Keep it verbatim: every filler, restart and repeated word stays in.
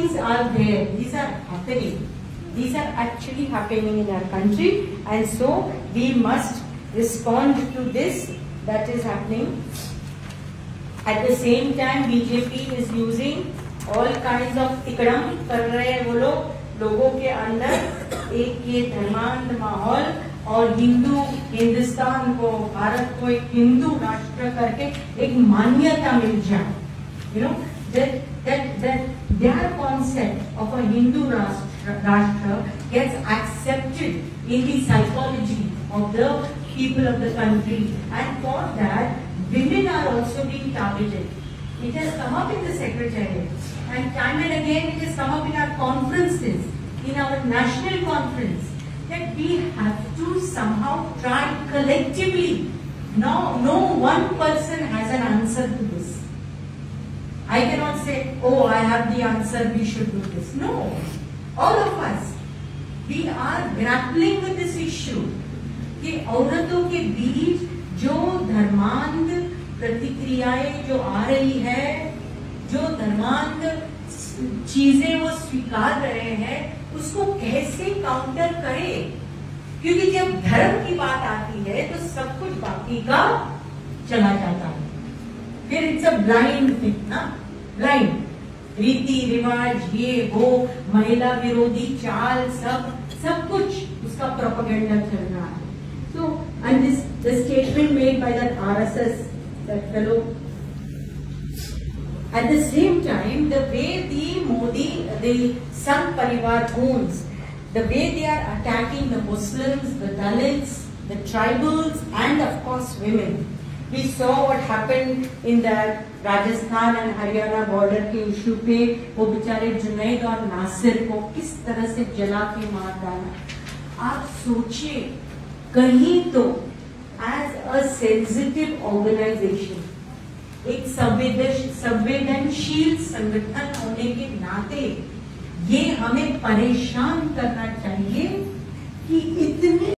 things are there. These are happening. These are actually happening in our country, and so we must respond to this that is happening. At the same time, B J P is using all kinds of tikadam कर रहे हैं वो लोग लोगों के अंदर एक ये धर्मांध माहौल और हिंदू हिंदुस्तान को भारत को एक हिंदू राष्ट्र करके एक मान्यता मिल जाए. You know that that that their concept of a Hindu rashtra, rashtra gets accepted in the psychology of the people of the country, and for that women are also being targeted. It has come up in the secretariat, and time and again it has come up in our conferences, in our national conference, that we have to somehow try collectively. No, no one person has an answer to this. I cannot say, oh, I have the answer, we should do this. No, all of us, we are grappling with this issue. कि औरतों के बीच जो धर्मांध प्रतिक्रियाएं जो आ रही है, जो धर्मांध चीजें वो स्वीकार रहे हैं, उसको कैसे काउंटर करें? क्योंकि जब धर्म की बात आती है तो सब कुछ बाकी का चला जाता है. फिर इट्स अ ब्लाइंड थिंग ना, ब्लाइंड रीति रिवाज ये वो महिला विरोधी चाल सब सब कुछ उसका प्रोपेगेंडा चल रहा है. So, and this the statement made by that R S S, that fellow. At the same time, the way the Modi, the Sangh Parivar owns, the way they are attacking the Muslims, the Dalits, the tribals, and of course women. We saw what happened in the Rajasthan and Haryana border के issue पे वो बेचारे जुनैद और नासिर को किस तरह से जला के मार डाला. आप सोचिए, कहीं तो as a sensitive organization, एक संवेदनशील संगठन होने के नाते ये हमें परेशान करना चाहिए कि इतने